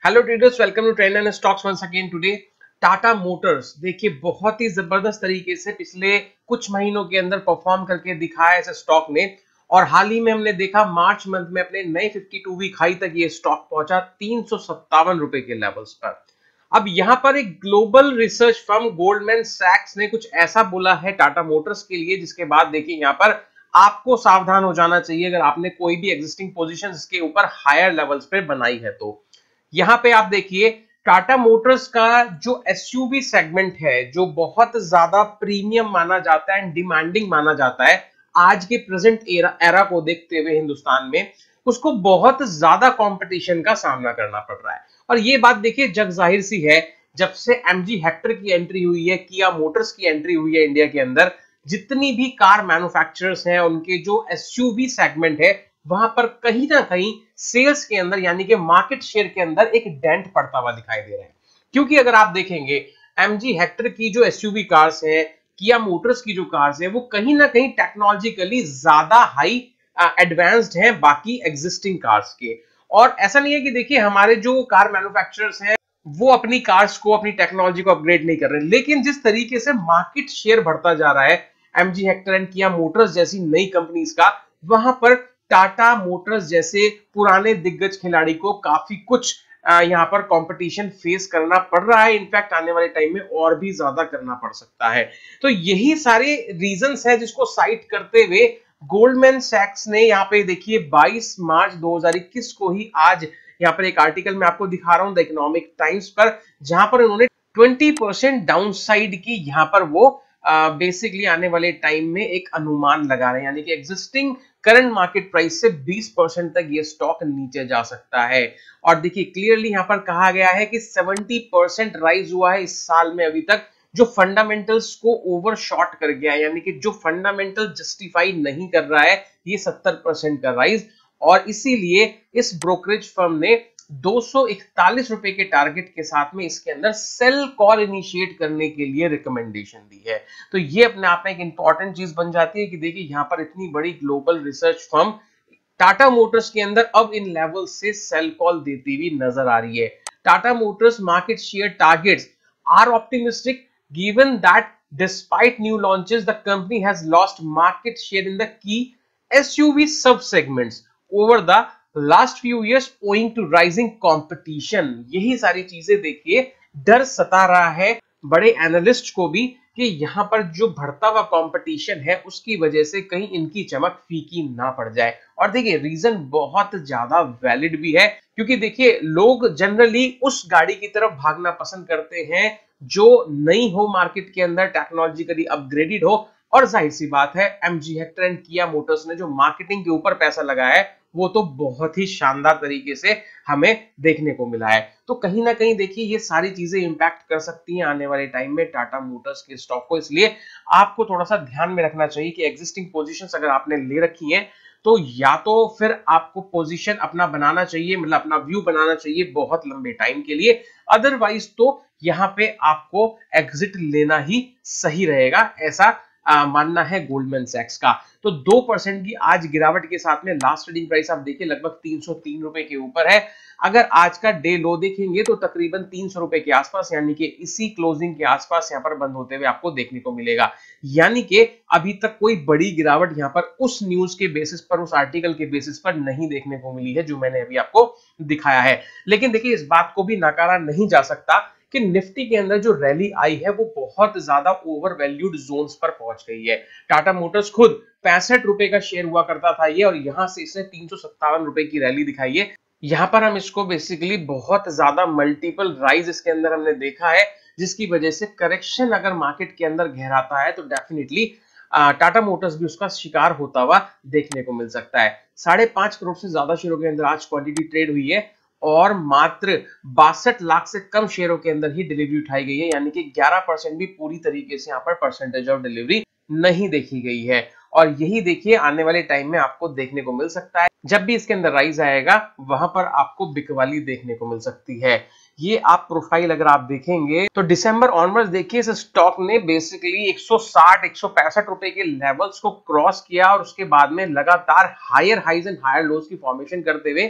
Hello traders, welcome to trend and stocks once again today. Tata Motors देखिए बहुत ही जबरदस्त तरीके से पिछले कुछ महीनों के अंदर परफॉर्म करके दिखाया इस स्टॉक ने। और हाल ही में हमने देखा मार्च मंथ में अपने नए 52 वीक हाई तक ये स्टॉक पहुंचा 357 रुपए के लेवल्स पर। अब यहां पर एक ग्लोबल रिसर्च फर्म गोल्डमैन सैक्स ने कुछ ऐसा बोला है टाटा मोटर्स के लिए, जिसके बाद देखिए यहां पर आपको सावधान हो जाना चाहिए अगर आपने कोई भी एग्जिस्टिंग पोजीशंस इसके ऊपर हायर लेवल्स पे बनाई है। तो यहां पे आप देखिए टाटा मोटर्स का जो एसयूवी सेगमेंट है, जो बहुत ज्यादा प्रीमियम माना जाता है एंड डिमांडिंग माना जाता है आज के प्रेजेंट एरा को देखते हुए हिंदुस्तान में, उसको बहुत ज्यादा कंपटीशन का सामना करना पड़ रहा है। और ये बात देखिए जग जाहिर सी है, जब से एमजी हेक्टर की एंट्री हुई है, किया मोटर्स की एंट्री हुई है इंडिया के अंदर, जितनी भी कार मैन्युफैक्चरर्स हैं उनके जो एसयूवी सेगमेंट है वहां पर कहीं ना कहीं सेल्स के अंदर यानी कि मार्केट शेयर के अंदर एक डेंट पड़ता हुआ दिखाई दे रहा है। क्योंकि अगर आप देखेंगे एमजी हेक्टर की जो एसयूवी कार्स है, किया मोटर्स की जो कार्स है, वो कहीं ना कहीं टेक्नोलॉजिकली ज्यादा हाई एडवांस्ड हैं बाकी एग्जिस्टिंग कार्स के। और ऐसा नहीं है कि देखिए हमारे जो कार मैन्युफैक्चरर्स हैं वो अपनी कार्स को, अपनी टेक्नोलॉजी को अपग्रेड नहीं कर रहे, लेकिन जिस तरीके से मार्केट शेयर बढ़ता जा रहा है MG Hector and Kia Motors जैसी नई कंपनीज का, वहां पर टाटा मोटर्स जैसे पुराने दिग्गज खिलाड़ी को काफी कुछ यहाँ पर कंपटीशन फेस करना पड़ रहा है। इनफैक्ट आने वाले टाइम में और भी ज्यादा करना पड़ सकता है। तो यही सारे रीजंस है जिसको साइट करते हुए गोल्डमैन सैक्स ने यहाँ पे देखिए 22 मार्च 2021 को ही, आज यहाँ पर एक आर्टिकल मैं आपको दिखा रहा हूं द इकोनॉमिक टाइम्स पर, जहां पर उन्होंने 20% डाउनसाइड की यहाँ पर वो बेसिकली आने वाले टाइम में एक अनुमान लगा रहे हैं, यानी कि एग्जिस्टिंग करंट मार्केट प्राइस से 20% तक ये स्टॉक नीचे जा सकता है। और देखिए क्लियरली यहां पर कहा गया है कि 70% राइज हुआ है इस साल में अभी तक, जो फंडामेंटल्स को ओवरशॉट कर गया है, यानी कि जो फंडामेंटल जस्टिफाई नहीं कर रहा है ये 70% का राइज। और इसीलिए इस ब्रोकरेज फर्म ने 241 रुपए के टारगेट के साथ में इसके अंदर सेल कॉल इनिशिएट करने के लिए रिकमेंडेशन दी है। तो ये अपने आप में एक इंपॉर्टेंट चीज बन जाती है कि देखिए यहां पर इतनी बड़ी global research firm Tata Motors के अंदर अब इन लेवल से सेल कॉल देती हुई नजर आ रही है। Tata Motors market share targets are optimistic given that despite new launches the company has lost market share in the key SUV sub segments over the last few years owing to rising competition। यही सारी चीजें देखिए डर सता रहा है बड़े analyst को भी कि यहां पर जो बढ़ता हुआ कंपटीशन है उसकी वजह से कहीं इनकी चमक फीकी ना पड़ जाए। और देखिए रीजन बहुत ज्यादा वैलिड भी है, क्योंकि देखिए लोग जनरली उस गाड़ी की तरफ भागना पसंद करते हैं जो नई हो, मार्केट के अंदर टेक्नोलॉजिकली अपग्रेडेड हो। और जाहिर सी बात है MG Hector and Kia Motors ने जो मार्केटिंग के ऊपर पैसा लगाया है वो तो बहुत ही शानदार तरीके से हमें देखने को मिला है। तो कहीं ना कहीं देखिए ये सारी चीजें इंपैक्ट कर सकती हैं आने वाले टाइम में टाटा मोटर्स के स्टॉक को। इसलिए आपको थोड़ा सा ध्यान में रखना चाहिए कि एग्जिस्टिंग पोजीशंस अगर आपने ले रखी हैं तो या तो फिर आपको पोजीशन अपना बनाना चाहिए, मतलब अपना व्यू बनाना चाहिए बहुत लंबे टाइम के लिए, अदरवाइज तो यहां पे आपको एग्जिट लेना ही सही रहेगा, ऐसा मानना है गोल्डमैन सैक्स का। तो 2% की आज गिरावट के साथ में लास्ट ट्रेडिंग प्राइस आप देखिए लगभग 303 रुपए के ऊपर है। अगर आज का डे लो देखेंगे तो तकरीबन 300 रुपए के आसपास, यानी कि इसी क्लोजिंग के आसपास यहां पर बंद होते हुए आपको देखने को मिलेगा। यानी कि अभी तक कोई बड़ी गिरावट यहां पर उस न्यूज के बेसिस पर, उस आर्टिकल के बेसिस पर नहीं देखने को मिली है जो मैंने अभी आपको दिखाया है। लेकिन देखिए इस बात को भी नकारा नहीं जा सकता कि निफ्टी के अंदर जो रैली आई है वो बहुत ज्यादा ओवर वैल्यूड जोन्स पर पहुंच गई है। टाटा मोटर्स खुद 65 रुपए का शेयर हुआ करता था ये, और यहां से इसने 357 रुपए की रैली दिखाई है। यहां पर हम इसको बेसिकली बहुत ज्यादा मल्टीपल राइज इसके अंदर हमने देखा है, जिसकी वजह से करेक्शन अगर मार्केट के अंदर गहराता है तो डेफिनेटली टाटा मोटर्स भी उसका शिकार होता हुआ देखने को मिल सकता है। 5.5 करोड़ से ज्यादा शेयरों के अंदर आज क्वांटिटी ट्रेड हुई है और मात्र 62 लाख से कम शेयरों के अंदर ही डिलीवरी उठाई गई है, यानी कि 11% भी पूरी तरीके से यहाँ पर परसेंटेज ऑफ डिलीवरी नहीं देखी गई है। और यही देखिए आने वाले टाइम में आपको देखने को मिल सकता है, जब भी इसके अंदर राइज आएगा वहां पर आपको बिकवाली देखने को मिल सकती है। ये आप प्रोफाइल अगर आप देखेंगे तो दिसंबर ऑनवर्ड्स देखिए इस स्टॉक ने बेसिकली 160 165 रुपए के लेवल्स को क्रॉस किया और उसके बाद में लगातार higher highs and higher lows की फॉर्मेशन करते हुए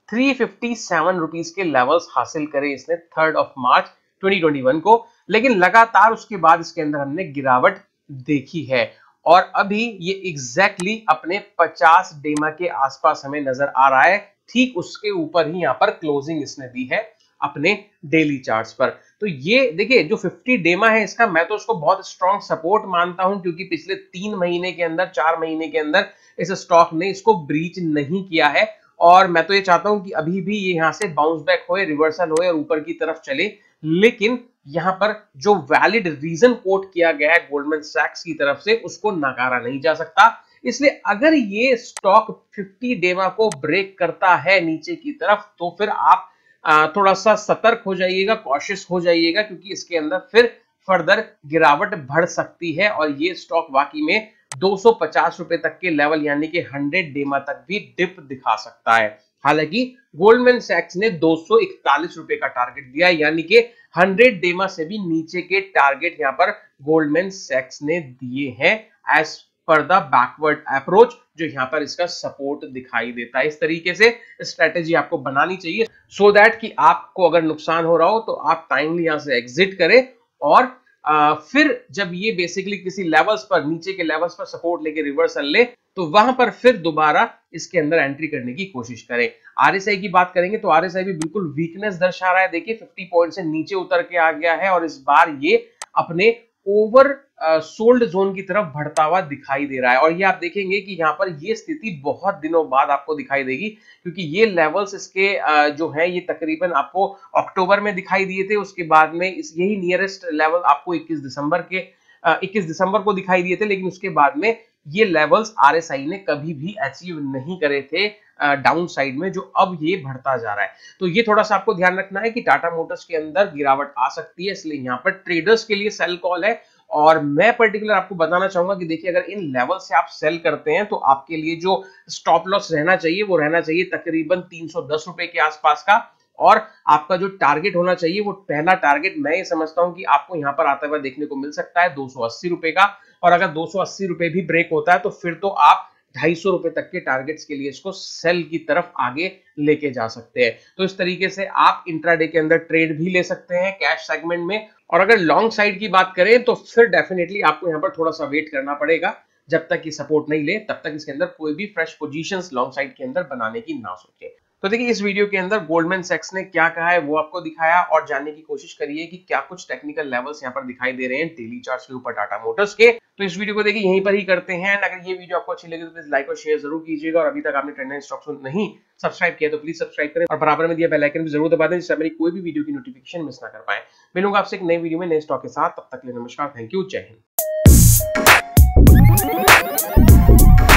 357 रुपीस के लेवल्स हासिल करे इसने 3 मार्च 2021 को, लेकिन लगातार उसके बाद इसके अंदर हमने गिरावट देखी है और अभी ये एग्जैक्टली अपने 50 डेमा के आसपास हमें नजर आ रहा है। ठीक उसके ऊपर ही यहाँ पर क्लोजिंग इसने दी है अपने डेली चार्ट्स पर। तो ये देखिए जो 50 डेमा है इसका, मैं तो उसको बहुत स्ट्रॉन्ग सपोर्ट मानता हूं, क्योंकि पिछले 3 महीने के अंदर 4 महीने के अंदर इस स्टॉक ने इसको ब्रीच नहीं किया है और मैं तो ये चाहता हूं कि अभी भी ये यहां से बाउंस बैक होए, रिवर्सल होए और ऊपर की तरफ चले। लेकिन यहां पर जो वैलिड रीजन कोट किया गया है गोल्डमैन सैक्स की तरफ से, उसको नकारा नहीं जा सकता। इसलिए अगर ये स्टॉक 50 डेमा को ब्रेक करता है नीचे की तरफ, तो फिर आप थोड़ा सा सतर्क हो जाइएगा, कॉशियस हो जाइएगा, क्योंकि इसके अंदर फिर फर्दर गिरावट बढ़ सकती है और ये स्टॉक वाकई में 250 रुपए तक के लेवल यानी कि 100 डेमा तक भी डिप दिखा सकता है। हालांकि गोल्डमैन सैक्स ने 241 रुपए का टारगेट दिया है, यानी कि 100 डेमा से भी नीचे के टारगेट यहां पर गोल्डमैन सैक्स ने दिए हैं as per the backward approach, जो यहाँ पर इसका सपोर्ट दिखाई देता है। इस तरीके से स्ट्रेटेजी आपको बनानी चाहिए सो दैट कि आपको अगर नुकसान हो रहा हो तो आप टाइमली यहां से एग्जिट करें और फिर जब ये बेसिकली किसी लेवल्स पर, नीचे के लेवल्स पर सपोर्ट लेके रिवर्सल ले, तो वहां पर फिर दोबारा इसके अंदर एंट्री करने की कोशिश करें। आरएसआई की बात करेंगे तो आरएसआई भी बिल्कुल वीकनेस दर्शा रहा है। देखिए 50 पॉइंट से नीचे उतर के आ गया है और इस बार ये अपने ओवर सोल्ड जोन की तरफ बढ़ता हुआ दिखाई दे रहा है और ये आप देखेंगे कि यहाँ पर ये स्थिति बहुत दिनों बाद आपको दिखाई देगी, क्योंकि ये लेवल्स इसके जो है ये तकरीबन आपको अक्टूबर में दिखाई दिए थे। उसके बाद में यही नियरेस्ट लेवल आपको 21 दिसंबर को दिखाई दिए थे, लेकिन उसके बाद में ये लेवल्स आरएसआई ने कभी भी अचीव नहीं करे थे डाउन साइड में, जो अब ये बढ़ता जा रहा है। तो ये थोड़ा सा आपको ध्यान रखना है कि टाटा मोटर्स के अंदर गिरावट आ सकती है, इसलिए यहाँ पर ट्रेडर्स के लिए सेल कॉल है। और मैं पर्टिकुलर आपको बताना चाहूंगा कि देखिए अगर इन लेवल से आप सेल करते हैं तो आपके लिए जो स्टॉप लॉस रहना चाहिए वो रहना चाहिए तकरीबन 310 रुपए के आसपास का, और आपका जो टारगेट होना चाहिए वो पहला टारगेट मैं ये समझता हूं कि आपको यहां पर आता हुआ देखने को मिल सकता है 280 रुपए का। और अगर 280 रुपए भी ब्रेक होता है तो फिर तो आप 250 रुपए तक के टारगेट्स के लिए इसको सेल की तरफ आगे लेके जा सकते हैं। तो इस तरीके से आप इंट्राडे के अंदर ट्रेड भी ले सकते हैं कैश सेगमेंट में। और अगर लॉन्ग साइड की बात करें तो फिर डेफिनेटली आपको यहाँ पर थोड़ा सा वेट करना पड़ेगा, जब तक ये सपोर्ट नहीं ले तब तक इसके अंदर कोई भी फ्रेश पोजीशंस लॉन्ग साइड के अंदर बनाने की ना सोचे। तो देखिए इस वीडियो के अंदर गोल्डमैन सैक्स ने क्या कहा है वो आपको दिखाया और जानने की कोशिश करिए कि क्या कुछ टेक्निकल लेवल्स यहाँ पर दिखाई दे रहे हैं डेली चार्ट्स के ऊपर टाटा मोटर्स के। तो इस वीडियो को देखिए यहीं पर ही करते हैं। अगर ये वीडियो आपको अच्छी लगे तो प्लीज लाइक और शेयर जरूर कीजिएगा और अभी तक आपने ट्रेंड लाइन स्टॉक्स को नहीं सब्सक्राइब किया तो प्लीज सब्सक्राइब करें और बराबर में दिया बेल आइकन भी जरूर दबा दें जिससे मेरी कोई भी वीडियो की नोटिफिकेशन मिस ना कर पाए। मिलूंगा आपसे एक नई वीडियो में नए स्टॉक के साथ, तब तक के लिए नमस्कार, थैंक यू, जय हिंद।